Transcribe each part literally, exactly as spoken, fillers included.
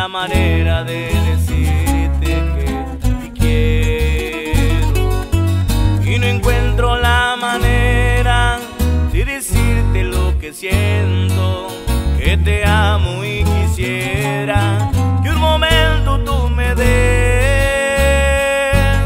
la manera de decirte que te quiero, y no encuentro la manera de decirte lo que siento, que te amo y quisiera que un momento tú me des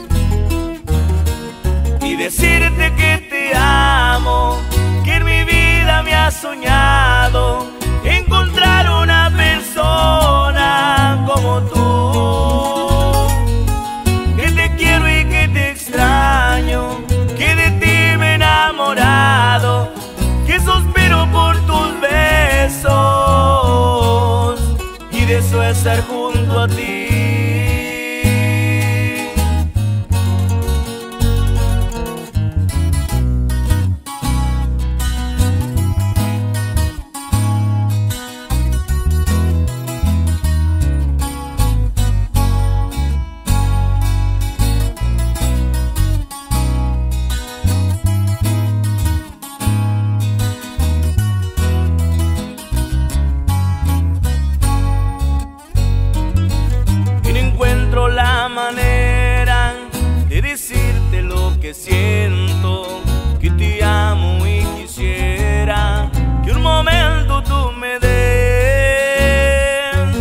y decirte que te amo, que en mi vida me has soñado encontrar una persona como tú, que te quiero y que te extraño, que de ti me he enamorado, que suspiro por tus besos y deseo estar junto a ti. La manera de decirte lo que siento, que te amo y quisiera que un momento tú me des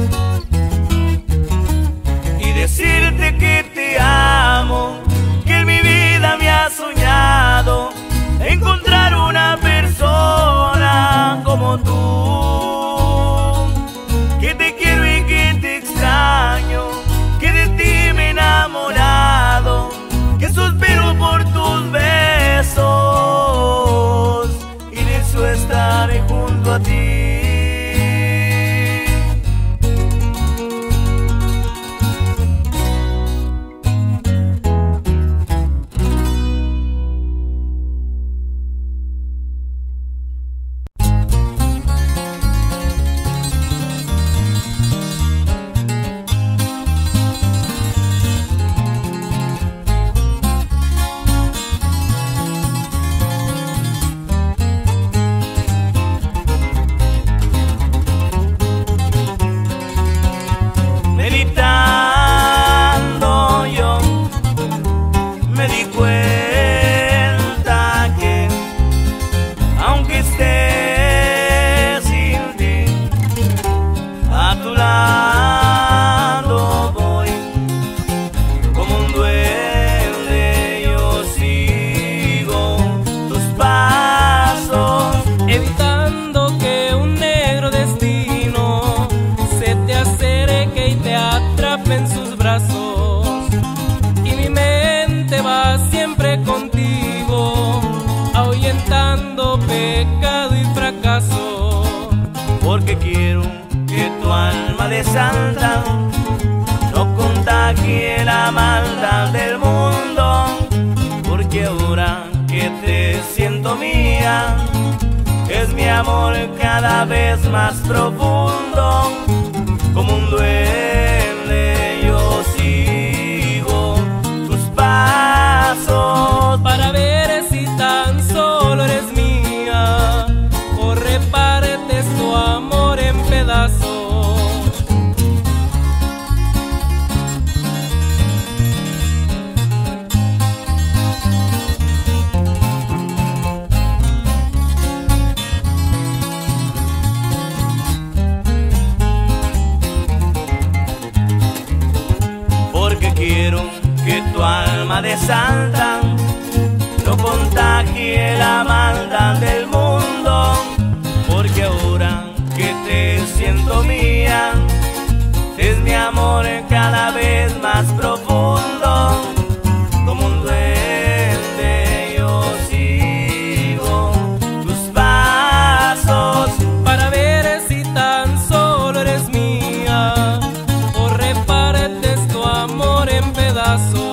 y decirte que te amo, que en mi vida me has soñado encontrar una persona como tú, que te quiero y que te extraño, que de ti me he enamorado, que suspiro por tus besos y deseo estar junto a ti. Meditando yo me di cuenta que aunque esté sin ti, a tu lado voy como un duende, yo sigo tus pasos, evitando que un negro destino se te acerque y te atrape en sus brazos, y mi mente va siempre contigo, ahuyentando pecado y fracaso, porque quiero que tu alma de santa no contagie la maldad del mundo, porque ahora que te siento mía, es mi amor cada vez más profundo, como un duende yo sigo tus pasos, para ver si tan solo eres mía o repartes tu amor en pedazos. Quiero que tu alma de santa no contagie la maldad del mundo, porque ahora que te siento mía, es mi amor cada vez más profundo, como un duende yo sigo tus pasos, para ver si tan solo eres mía o repartes tu amor en pedazos.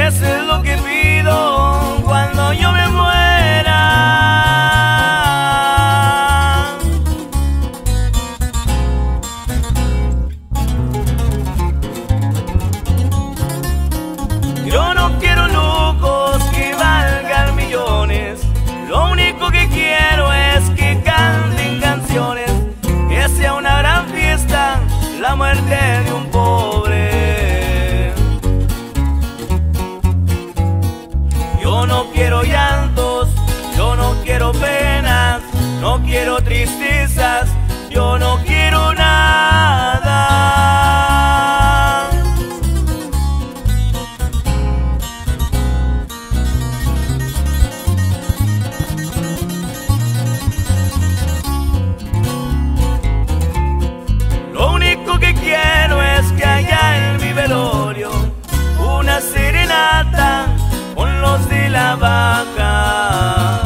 Eso es lo que pido cuando yo me muera. Yo no quiero lujos que valgan millones. Lo único que quiero es que canten canciones, que sea una gran fiesta la muerte de un pobre. Yo no quiero llantos, yo no quiero penas, no quiero tristezas, yo no quiero nada. Lo único que quiero es que haya en mi velorio una serenata con los de la vaca.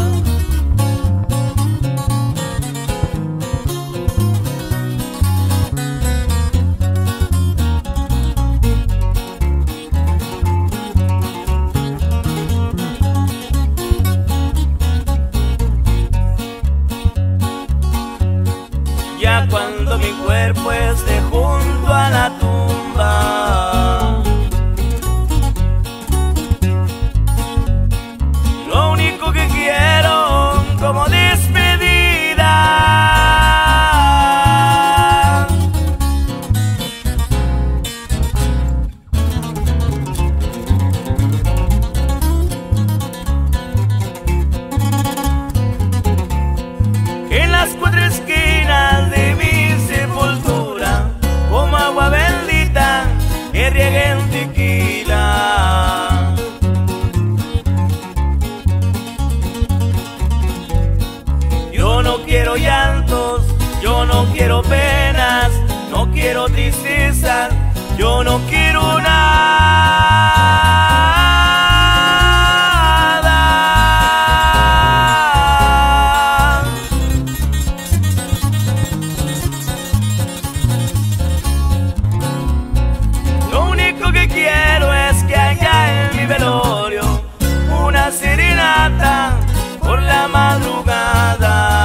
Ya cuando mi cuerpo esté junto a la tumba, lo único que quiero como despedida en las cuatro esquinas de mi sepultura, como agua bendita que riegue en tequila. Yo no quiero llantos, yo no quiero penas, no quiero tristezas, yo no quiero nada. Lo único que quiero es que haya en mi velorio una serenata por la madrugada.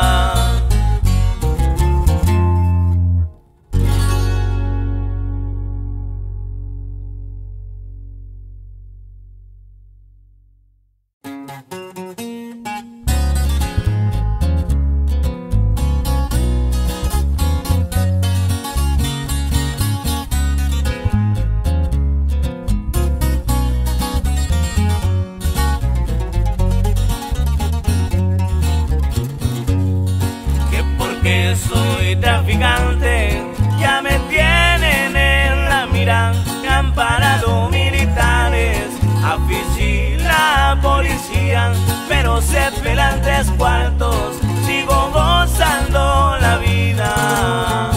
Que soy traficante, ya me tienen en la mira. Me han parado militares, afici la policía, pero se pelan tres cuartos, sigo gozando la vida.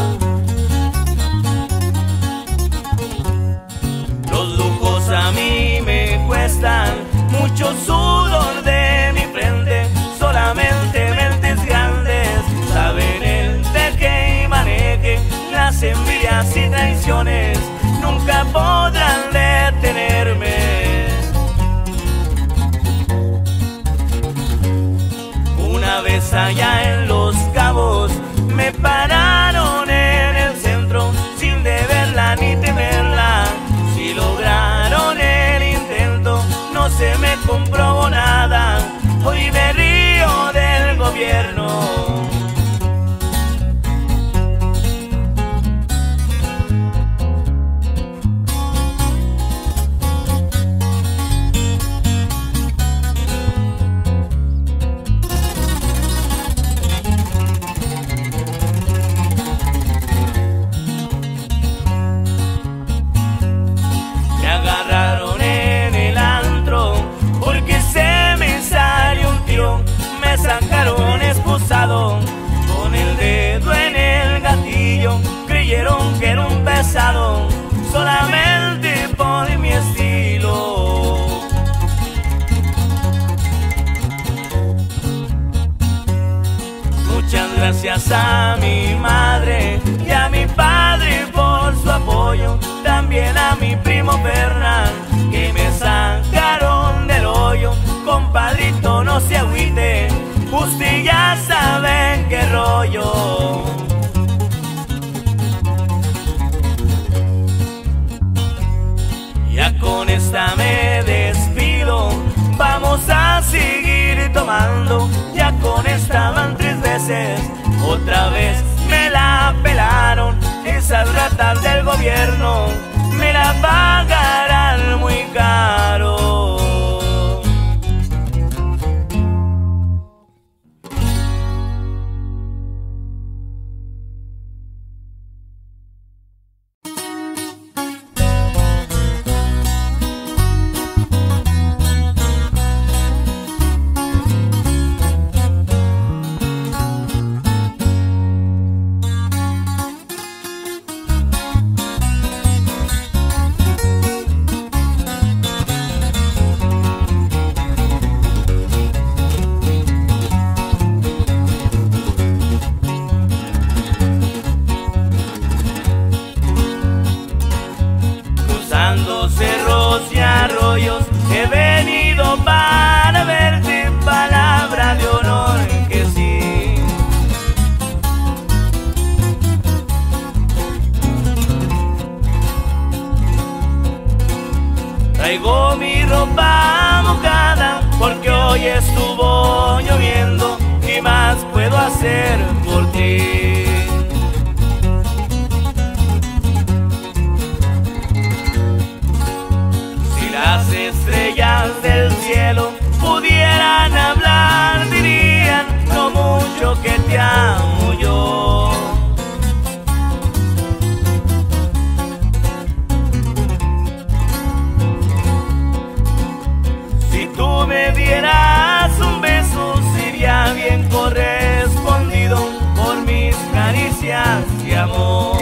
Los lujos a mí me cuestan mucho sudor de mi frente, solamente mentes grandes saben el de que maneje. Las envidias y traiciones nunca podrán detenerme. Una vez allá en Los Cabos me pararon en el centro sin deberla ni temerla. Si lograron el intento, no se me comprobó nada. Hoy me río del gobierno. Me agarraron en el antro porque se me salió un tiro. Me sacaron esposado con el dedo en el gatillo. Creyeron que era un pesado solamente por mi estilo. Muchas gracias a mi madre y a mi padre por su apoyo, también a mi primo Fernán que me sanó. no se agüite, usted ya sabe qué rollo. Ya con esta me despido, vamos a seguir tomando. Ya con esta van tres veces, otra vez me la pelaron. Esas ratas del gobierno me la pagarán muy caro. Cerros y arroyos he venido para verte, palabra de honor que sí. Traigo mi ropa mojada porque hoy estuvo lloviendo. ¿Qué más puedo hacer por ti? Las estrellas del cielo pudieran hablar, dirían lo mucho que te amo yo. Si tú me dieras un beso, sería bien correspondido por mis caricias y amor.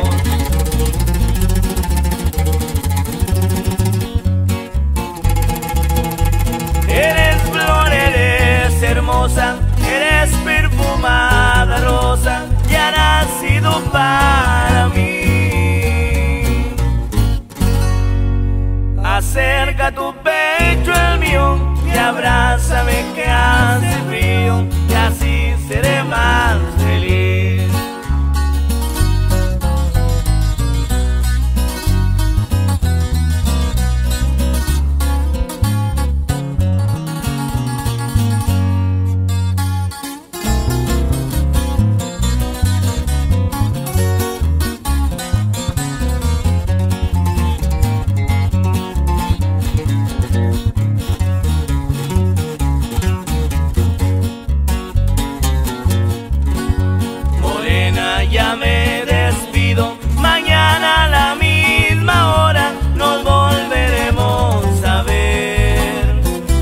Eres flor, eres hermosa, eres perfumada rosa, y ha nacido para mí. Acerca tu pecho al mío y abrázame que hace frío, y así seré más feliz. Ya me despido, mañana a la misma hora nos volveremos a ver.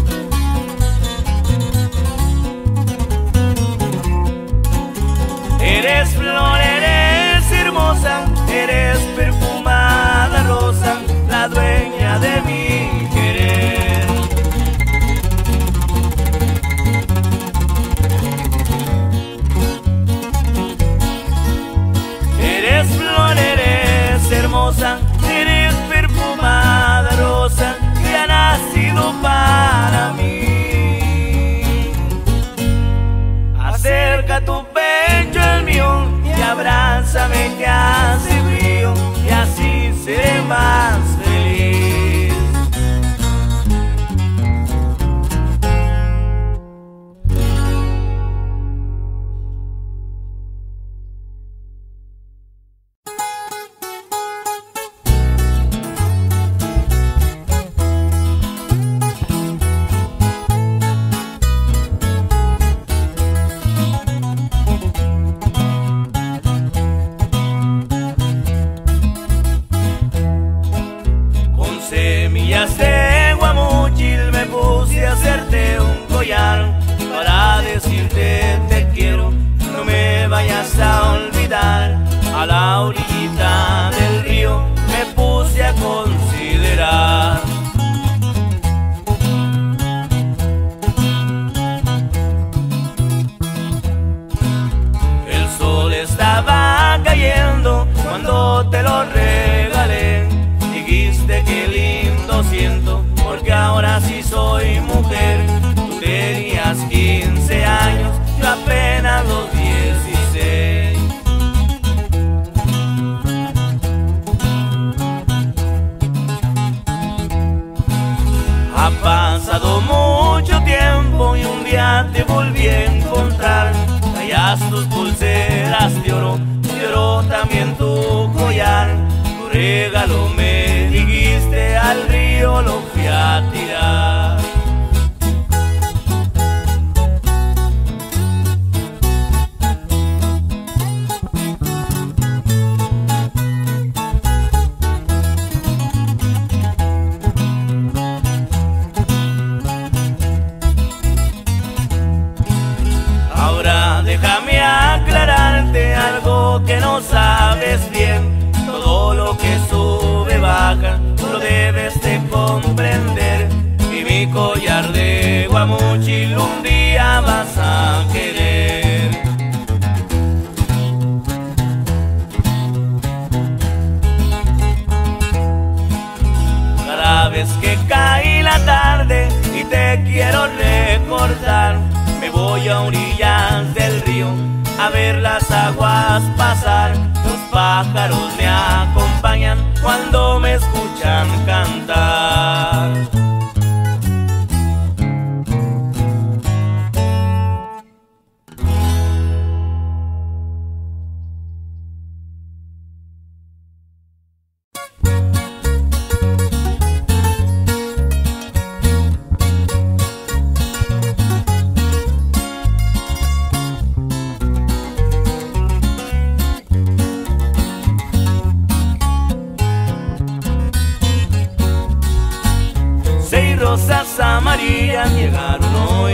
Eres flor, eres hermosa, eres perfumada rosa, la dueña de mi querer. Eres flor, eres hermosa, eres perfumada rosa, que ha nacido para mí. Acerca tu pecho al mío y abrázame que hace frío, y así seré más feliz. Semillas de guamuchil me puse a hacerte un collar para decirte te quiero, no me vayas a olvidar. A la orillita del río me puse a considerar. El sol estaba cayendo cuando te lo regalé. Dijiste que lindo siento, porque ahora sí soy mujer. Tú tenías que pasado mucho tiempo y un día te volví a encontrar. Traías tus pulseras de oro, de oro también tu collar. Tu regalo me dijiste, al río lo fui a tirar. Déjame aclararte algo que no sabes bien. Todo lo que sube baja, tú lo debes de comprender. Y mi collar de guamuchil un día vas a querer. Cada vez que cae la tarde y te quiero recordar, me voy a orillas del río a ver las aguas pasar. Los pájaros me acompañan cuando me escuchan cantar. Rosas amarillas llegaron hoy,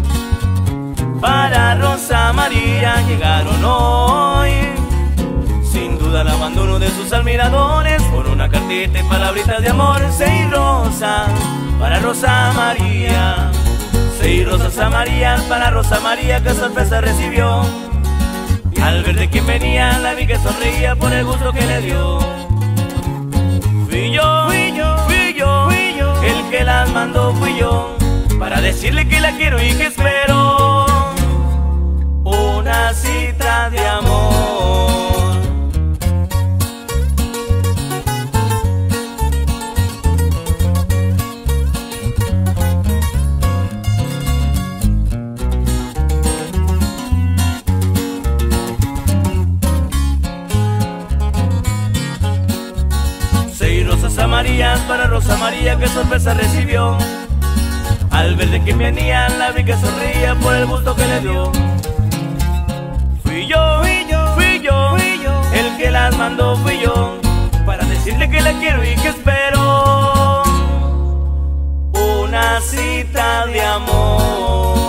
para Rosa María llegaron hoy. Sin duda el abandono de sus admiradores por una cartita y palabritas de amor. Seis rosas para Rosa María, seis rosas amarillas para Rosa María, que sorpresa recibió. Al ver de quién venía, la vi que sonreía por el gusto que le dio. Fui yo, fui yo, fui yo, fui yo, el que las mandó fui yo, para decirle que la quiero y que espero una cita de amor. Seis rosas amarillas para Rosa María, que sorpresa recibió. Al ver de quién venía, la vi que sonreía por el gusto que le dio. Fui yo, fui yo, fui yo, fui yo, el que las mandó fui yo, para decirle que la quiero y que espero una cita de amor.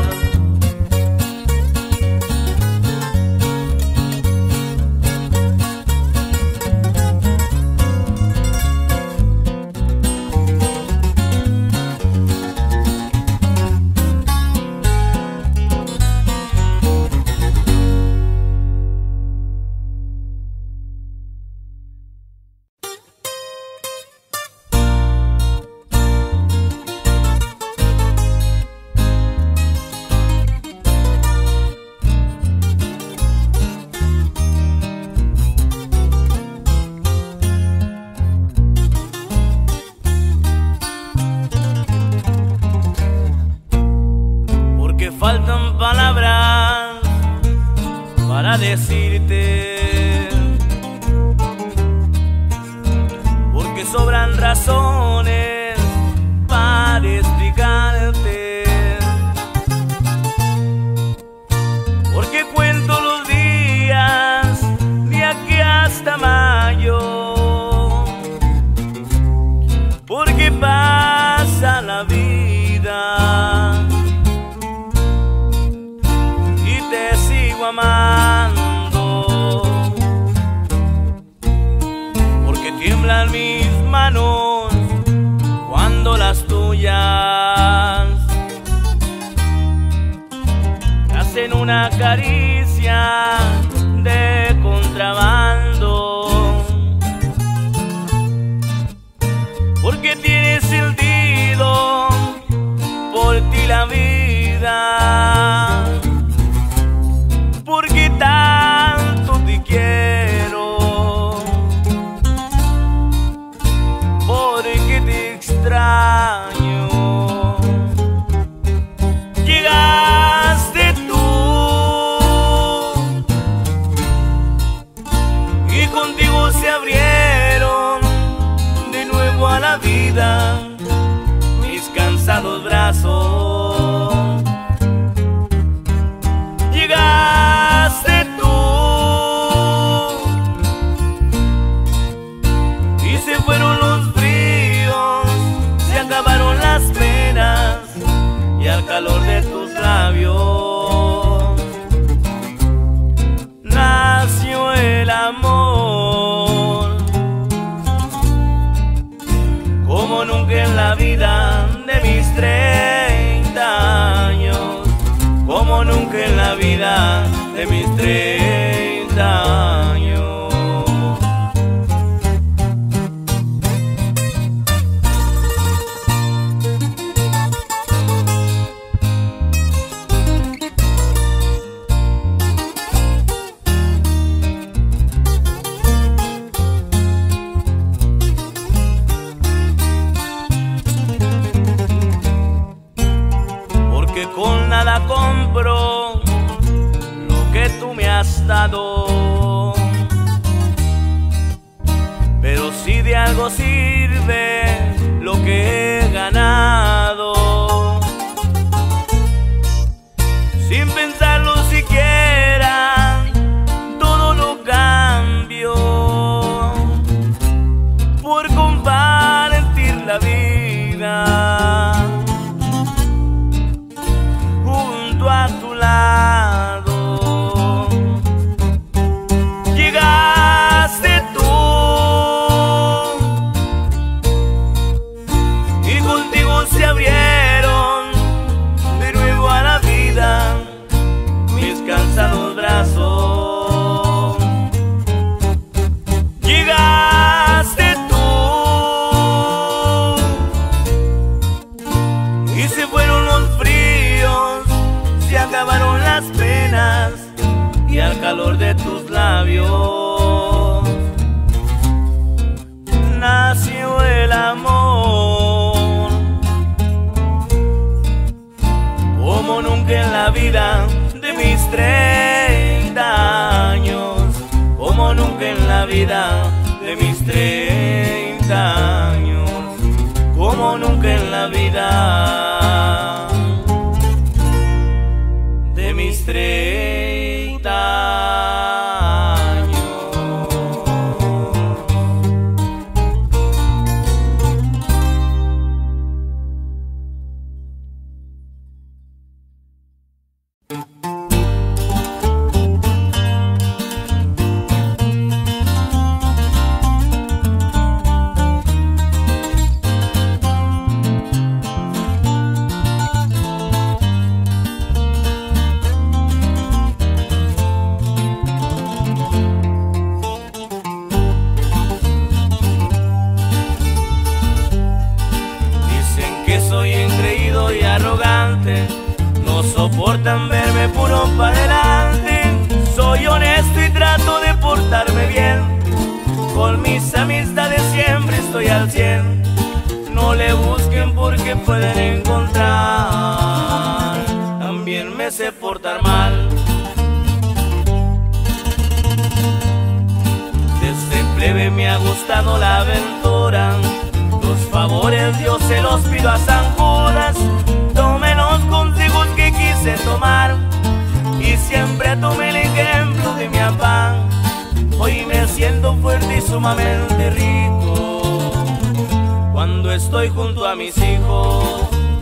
Faltan palabras para decirte, porque sobran razones para explicarte, porque cuento los días de aquí hasta mayo, porque pasa la vida te sigo amando, porque tiemblan mis manos cuando las tuyas hacen una caricia de contrabando, porque tiene sentido por ti la vida, porque tanto te quiero, porque te extraño. brazos. Llegaste tú y se fueron los fríos, se acabaron las penas y al calor de tus labios nació el amor, como nunca en la vida de mis treinta años, como nunca en la vida de mis treinta años. Con nada compro lo que tú me has dado, pero si de algo sirve lo que he ganado. Sin pensarlo siquiera, todo lo cambio por compartir la vida a tu lado. Llegaste tú y contigo se abrieron de nuevo a la vida mis cansados brazos. Llegaste tú y se fueron los fríos, se acabaron las penas y al calor de tus labios nació el amor, como nunca en la vida de mis treinta años, como nunca en la vida de mis treinta años, como nunca en la vida de mis treinta años. No soportan verme puro para adelante. Soy honesto y trato de portarme bien. Con mis amistades siempre estoy al cien. No le busquen porque pueden encontrar. También me sé portar mal. Desde plebe me ha gustado la aventura. Los favores Dios se los pido a San Judas. Tomé los consejos que quise tomar y siempre tomé el ejemplo de mi papá. Hoy me siento fuerte y sumamente rico cuando estoy junto a mis hijos.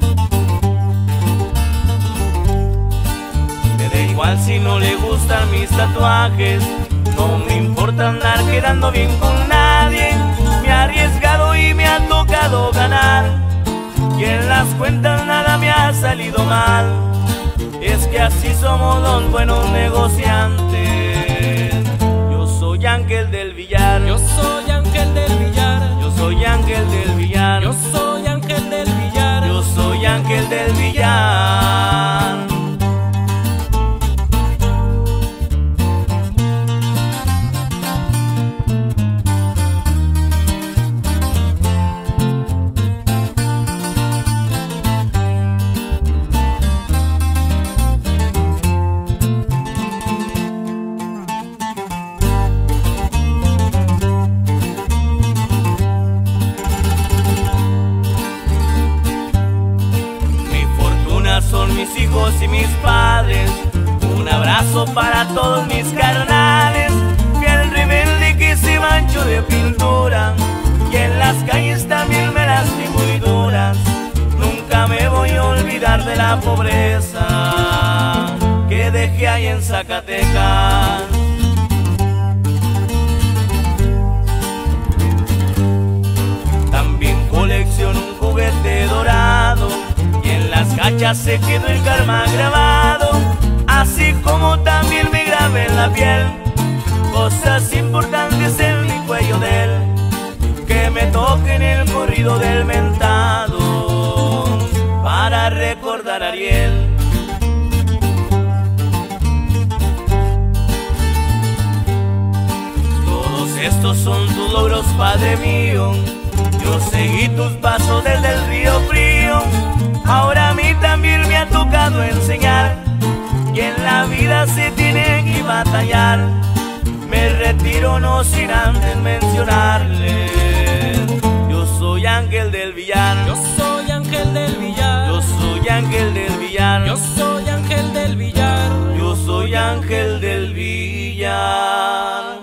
Me da igual si no le gustan mis tatuajes, no me importa andar quedando bien con nadie. Me he arriesgado y me ha tocado ganar, y en las cuentas nada me ha salido mal. Es que así somos los buenos negociantes. Yo soy Ángel del Villar. Yo soy Ángel del Villar. Yo soy Ángel del Villar. Yo soy Ángel del Villar. Yo soy Ángel del Villar. son mis hijos y mis padres. Un abrazo para todos mis carnales. Fiel rebelde que se manchó de pintura, y en las calles también me las vi muy duras. Nunca me voy a olvidar de la pobreza que dejé ahí en Zacatecas. También colecciono un juguete dorado, y en las cachas se quedó el karma grabado. Así como también me grabé en la piel cosas importantes en mi cuello de él, que me toquen el corrido del mentado para recordar a Ariel. Todos estos son tus logros, Padre mío. Yo seguí tus pasos desde el río frío. Ahora a mí también me ha tocado enseñar que en la vida se tiene que batallar. Me retiro no sin antes mencionarle: yo soy Ángel del Villar. Yo soy Ángel del Villar. Yo soy Ángel del Villar. Yo soy Ángel del Villar. Yo soy Ángel del Villar.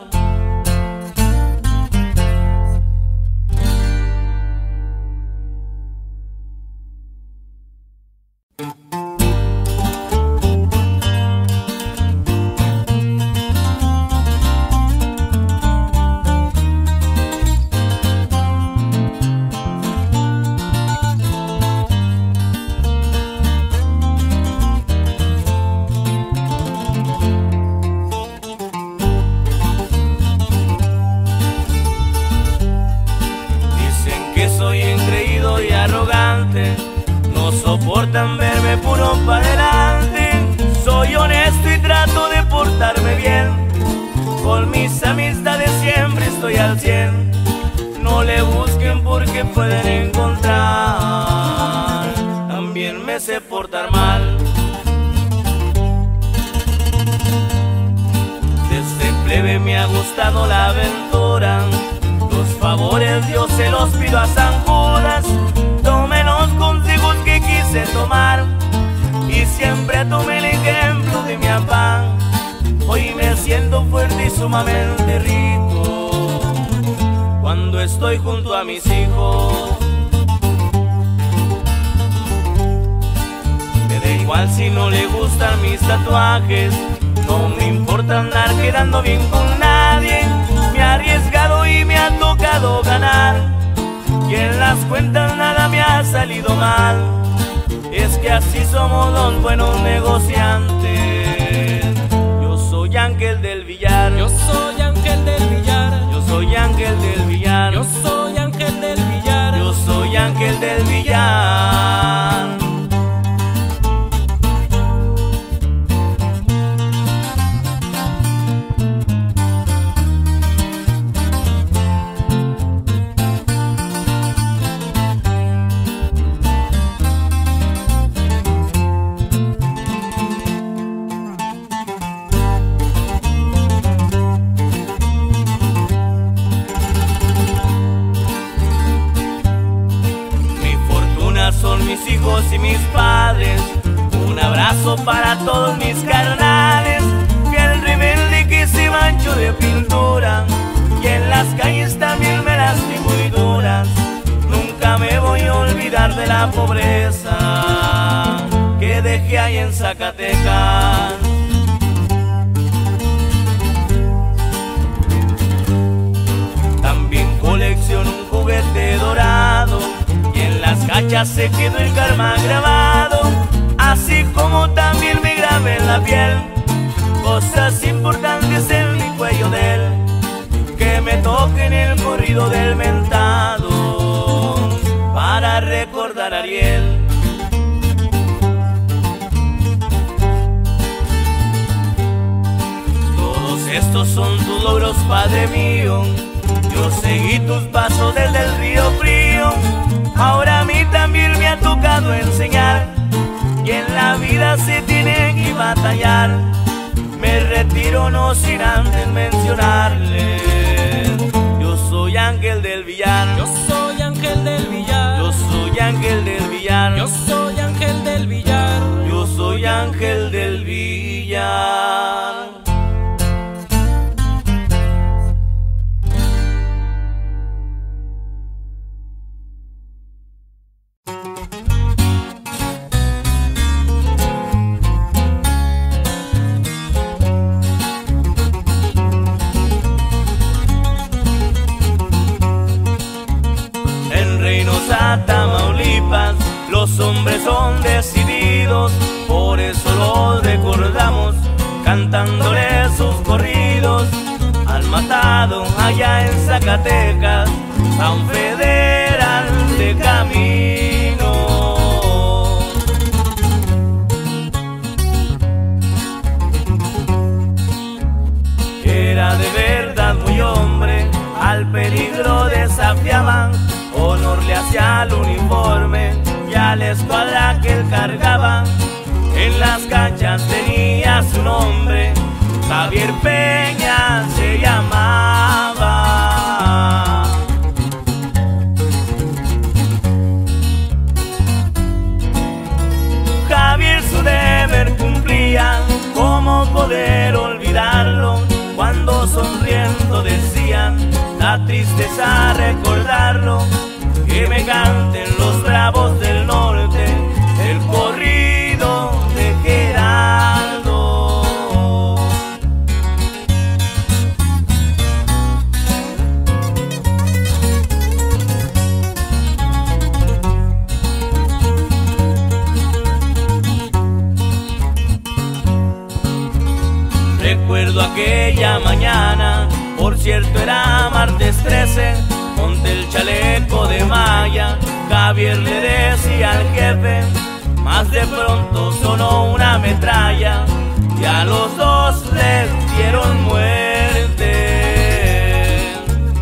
No soportan verme puro para adelante. Soy honesto y trato de portarme bien. Con mis amistades siempre estoy al cien. No le busquen porque pueden encontrar. También me sé portar mal. Desde plebe me ha gustado la aventura. Los favores Dios se los pido a San Judas. Tomé los consejos que quise tomar y siempre tomé el ejemplo de mi papá. Hoy me siento fuerte y sumamente rico cuando estoy junto a mis hijos. Me da igual si no le gustan mis tatuajes. No me importa andar quedando bien con nadie. Me he arriesgado y me ha tocado ganar, y en las cuentas nada me ha salido mal. Es que así somos los buenos negociantes. Yo soy Ángel del Villar. Yo soy Ángel del Villar. Yo soy Ángel del Villar. Yo soy Ángel del Villar. Yo soy Ángel del Villar. Son mis hijos y mis padres. Un abrazo para todos mis carnales. Fiel rebelde que se manchó de pintura, y en las calles también me las vi muy duras. Nunca me voy a olvidar de la pobreza que dejé ahí en Zacatecas. También colecciono un juguete dorado, y en las cachas se quedó el karma grabado. Así como también me grabé en la piel cosas importantes en mi cuello de él, que me toquen el corrido del mentado para recordar a Ariel. Todos estos son tus logros, Padre mío. Yo seguí tus pasos desde el río frío. Ahora a mí también me ha tocado enseñar que en la vida se tiene que batallar. Me retiro no sin antes mencionarle: yo soy Ángel del Villar. Yo soy Ángel del Villar. Yo soy Ángel del Villar. Yo soy Ángel del Villar. son decididos, por eso los recordamos, cantándole sus corridos. Han matado allá en Zacatecas a un federal de camino. Era de verdad muy hombre, al peligro desafiaban, honor le hacía al uniforme y a la escuadra que él cargaba. En las canchas tenía su nombre, Javier Peña se llamaba. Javier su deber cumplía, ¿cómo poder olvidarlo? Cuando sonriendo decían, da tristeza recordarlo. Que me canten los bravos del norte el corrido de Geraldo. Recuerdo aquella mañana, por cierto era martes trece, monté el chaleco de malla, Javier le decía al jefe, más de pronto sonó una metralla y a los dos les dieron muerte.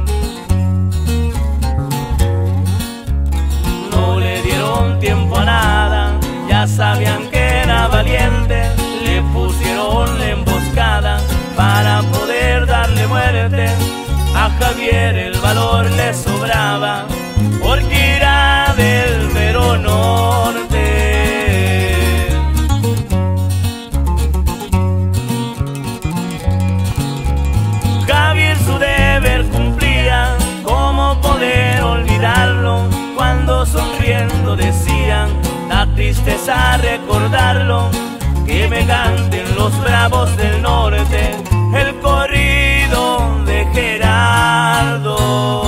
No le dieron tiempo a nada, ya sabían que era valiente, le pusieron la emboscada para poder darle muerte. A Javier el valor le sobraba, porque era del mero norte. Javier su deber cumplía, ¿cómo poder olvidarlo? Cuando sonriendo decían, da tristeza recordarlo. Que me canten los bravos del norte el corrido de Geraldo.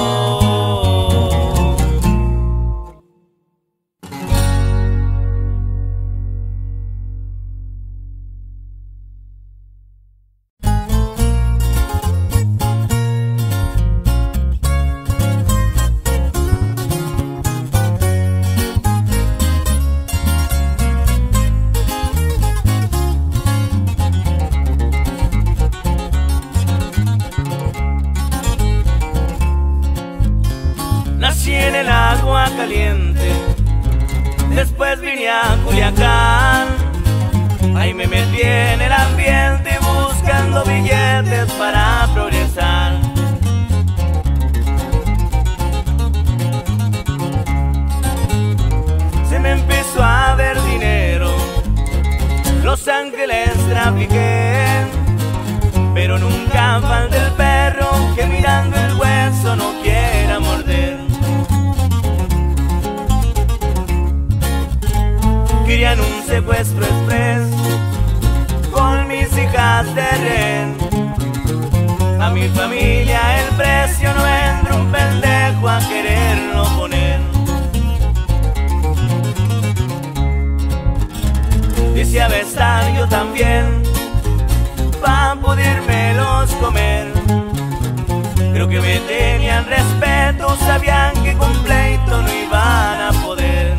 Nací en el agua caliente, después vine a Culiacán. Ahí me metí en el ambiente buscando billetes para progresar. Se me empezó a ver dinero, Los Ángeles trafiqué, pero nunca falta el perro que mirando el hueso no quiera morder. Querían un secuestro express con mis hijas de rehén. A mi familia el precio no entra un pendejo a quererlo poner. Deseaba estar yo también pa' podérmelos comer. Creo que me tenían respeto, sabían que con pleito no iban a poder.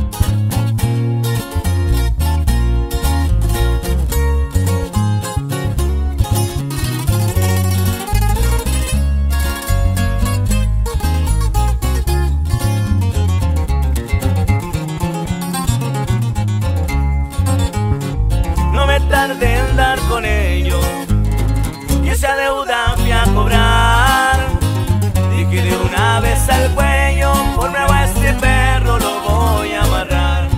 Tardé en dar con ellos y esa deuda fui a cobrar. Dije de una vez al cuello, por bravo a este perro lo voy a amarrar.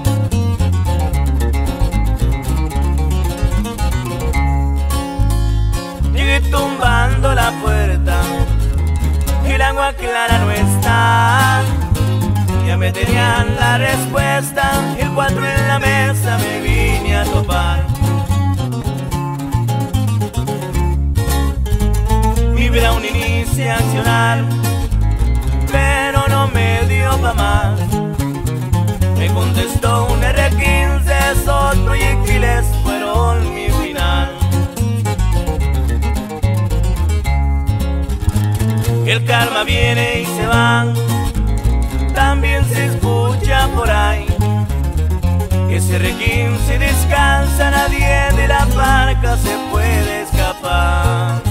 Llegué tumbando la puerta y el agua clara no está. Ya me tenían la respuesta, el cuatro en la mesa me vine a topar. Vibra un inicio accional, pero no me dio pa' más. Me contestó un erre quince, esos proyectiles fueron mi final. El karma viene y se va, también se escucha por ahí. Ese erre quince descansa, nadie de la barca se puede escapar.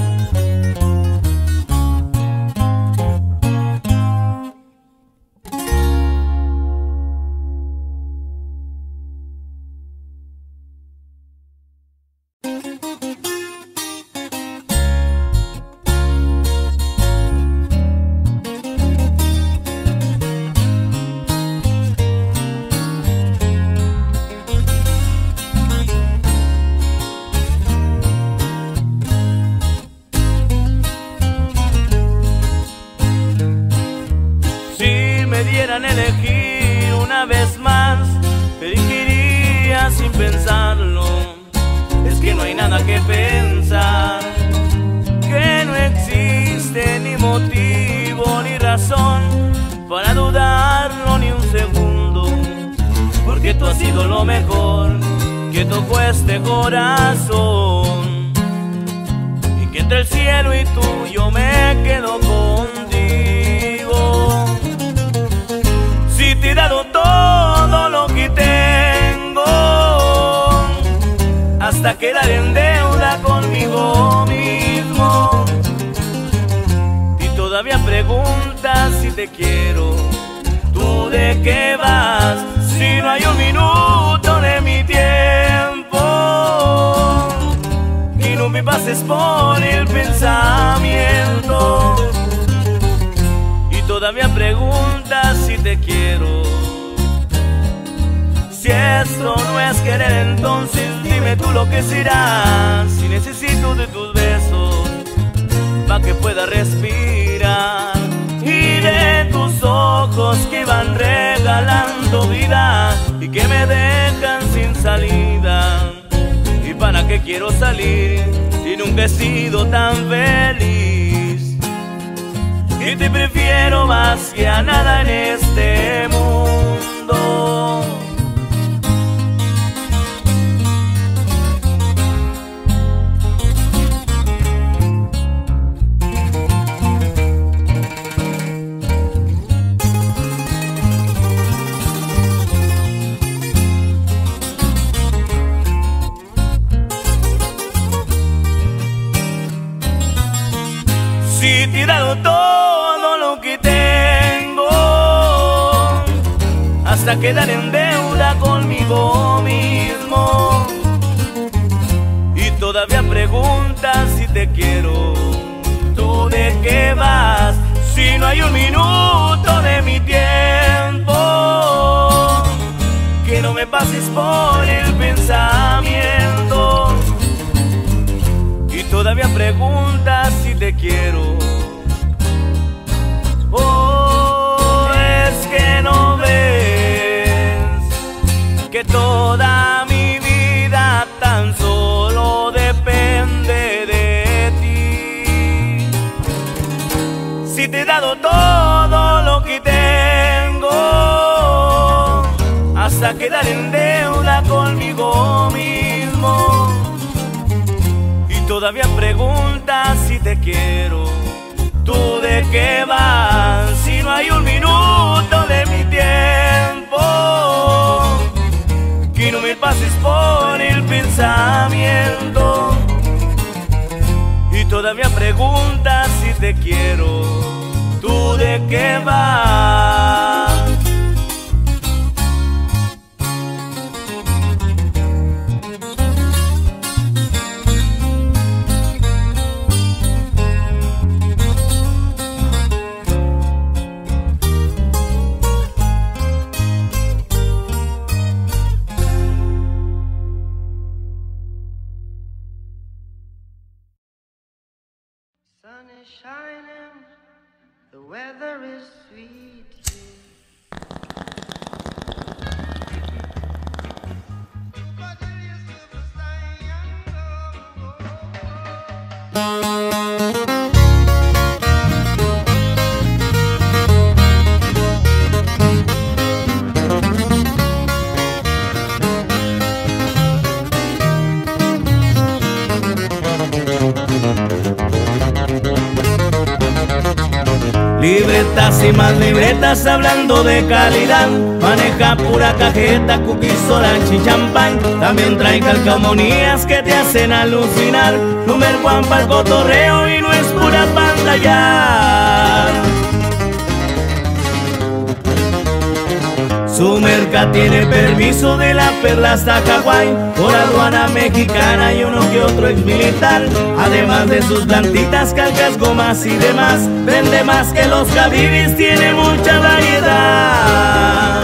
Elegir una vez más, elegiría sin pensarlo. Es que no hay nada que pensar, que no existe ni motivo ni razón para dudarlo ni un segundo, porque tú has sido lo mejor que tocó este corazón, y que entre el cielo y tú yo me quedo contigo. Si te he dado todo lo que tengo, hasta quedar en deuda conmigo mismo, y todavía preguntas si te quiero. ¿Tú de qué vas? Si no hay un minuto de mi tiempo, y no me pases por el pensamiento, y todavía preguntas si te quiero. Si esto no es querer, entonces dime tú lo que será. Si necesito de tus besos para que pueda respirar, y de tus ojos que van regalando vida y que me dejan sin salida. ¿Y para qué quiero salir si nunca he sido tan feliz? Y te prefiero más que a nada en este mundo. Si te he dado todo lo que tengo, hasta quedar en deuda conmigo mismo, y todavía preguntas si te quiero. ¿Tú de qué vas? Si no hay un minuto de mi tiempo, que no me pases por el pensamiento, y todavía preguntas si te quiero. Oh, es que no ves que toda mi vida tan solo depende de ti. Si te he dado todo lo que tengo, hasta quedar en deuda conmigo mismo, todavía preguntas si te quiero. ¿Tú de qué vas? Si no hay un minuto de mi tiempo, que no me pases por el pensamiento, y todavía preguntas si te quiero. ¿Tú de qué vas? Sun is shining, the weather is sweet. Libretas y más libretas hablando de calidad. Maneja pura cajeta, cookies, orange y champán. También trae calcamonías que te hacen alucinar. Número one para el cotorreo y no es pura pantalla. Su merca tiene permiso de la Perla hasta Hawái, por aduana mexicana y uno que otro ex militar. Además de sus plantitas, calcas, gomas y demás, vende más que los Habibis, tiene mucha variedad.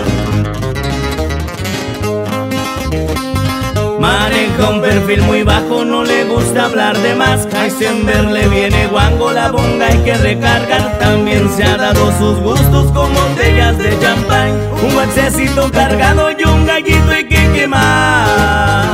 Maneja un perfil muy bajo, no le gusta hablar de más. Heisenberg le viene guango, la bonga hay que recargar. También se ha dado sus gustos con botellas de champán. Un huesecito cargado y un gallito hay que quemar.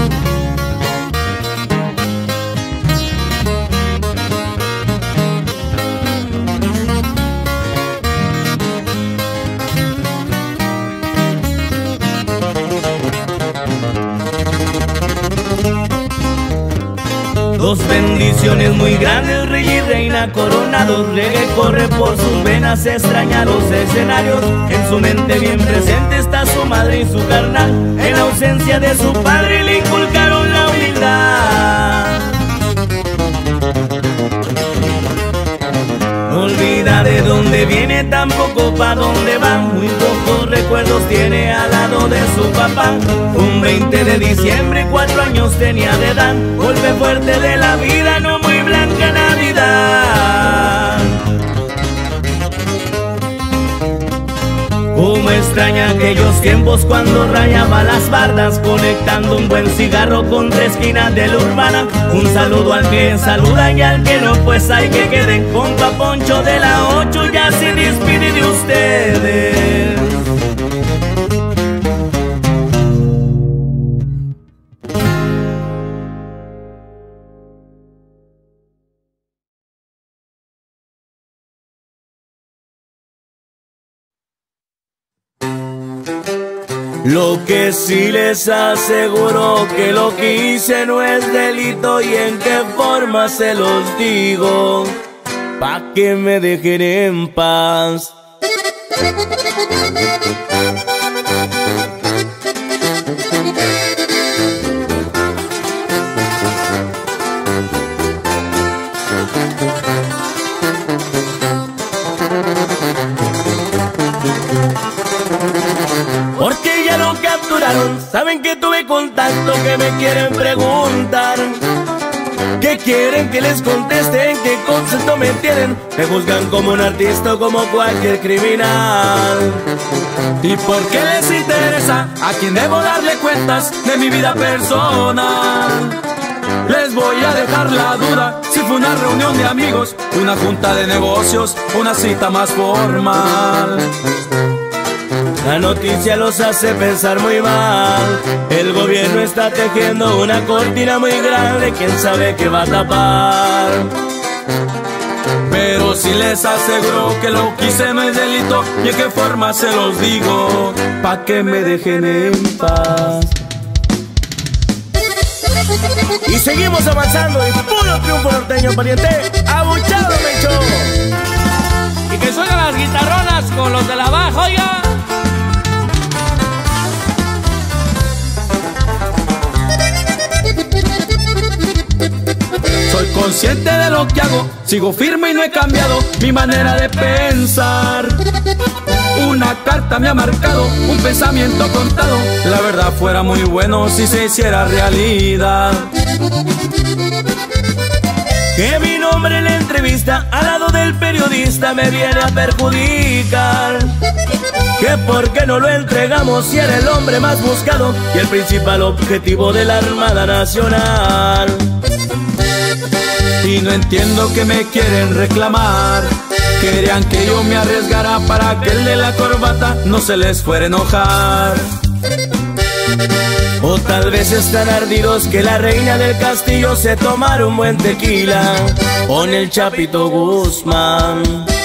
Dos bendiciones muy grandes, rey y reina coronados. Reggae corre por sus venas, extraña los escenarios. En su mente bien presente está su madre y su carnal. En ausencia de su padre le inculcaron la humildad. No olvida de dónde viene, tampoco pa' dónde va. Muy pocos recuerdos tiene al lado de su papá. Un veinte de diciembre, cuatro años tenía de edad. Golpe fuerte de la vida, no muy blanca Navidad. Como extraña aquellos tiempos cuando rayaba las bardas, conectando un buen cigarro con tres esquinas de la urbana. Un saludo al que saluda y al que no, pues hay que quede. Compa Poncho de la ocho ya se despide de ustedes. Lo que sí les aseguro que lo que hice no es delito, y en qué forma se los digo, pa' que me dejen en paz. Porque ya lo capturaron, saben que tuve contacto, que me quieren preguntar, que quieren que les conteste, en qué concepto me tienen. Me juzgan como un artista o como cualquier criminal. ¿Y por qué les interesa a quien debo darle cuentas de mi vida personal? Les voy a dejar la duda si fue una reunión de amigos, una junta de negocios, una cita más formal. La noticia los hace pensar muy mal. El gobierno está tejiendo una cortina muy grande, quién sabe qué va a tapar. Pero si les aseguro que lo que hice no es delito, y en qué forma se los digo, pa' que me dejen en paz. Y seguimos avanzando y puro triunfo norteño, pariente. Abuchado, Mencho. Y que suenan las guitarronas con los de la baja, oiga. Soy consciente de lo que hago, sigo firme y no he cambiado mi manera de pensar. Una carta me ha marcado, un pensamiento contado. La verdad fuera muy bueno si se hiciera realidad. Que mi nombre en la entrevista al lado del periodista me viene a perjudicar. Que por qué no lo entregamos si era el hombre más buscado y el principal objetivo de la Armada Nacional. Y no entiendo que me quieren reclamar. Querían que yo me arriesgara para que el de la corbata no se les fuera a enojar. O tal vez están ardidos que la reina del castillo se tomara un buen tequila con el Chapito Guzmán.